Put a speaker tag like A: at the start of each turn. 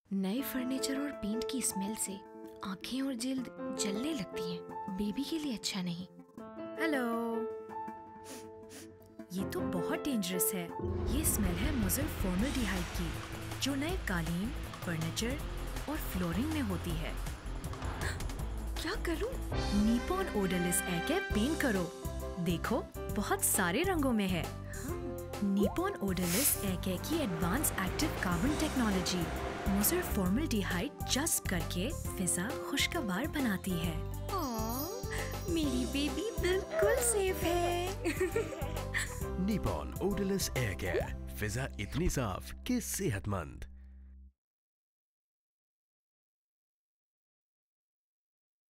A: नए फर्नीचर और पेंट की स्मेल से आंखें और जिल्द जलने लगती हैं। बेबी के लिए अच्छा नहीं।
B: हेलो, ये तो बहुत डेंजरस है। ये स्मेल है मुज़र फॉर्मल्डिहाइड की, जो नए कालीन, फर्नीचर और फ्लोरिंग में होती है।
A: क्या करूं?
B: Nippon odourless air care paint करो। देखो, बहुत सारे रंगों में है। निप्पॉन ओडोरिस एयर केयर की एडवांस एक्टिव कार्बन टेक्नोलॉजी मुज़र फॉर्मल्डिहाइड जस्ट करके फिजा खुशगवार बनाती है।
A: मेरी बेबी बिल्कुल सेफ है।
C: निप्पॉन ओडोरिस एयर केयर, फिजा इतनी साफ कि सेहतमंद।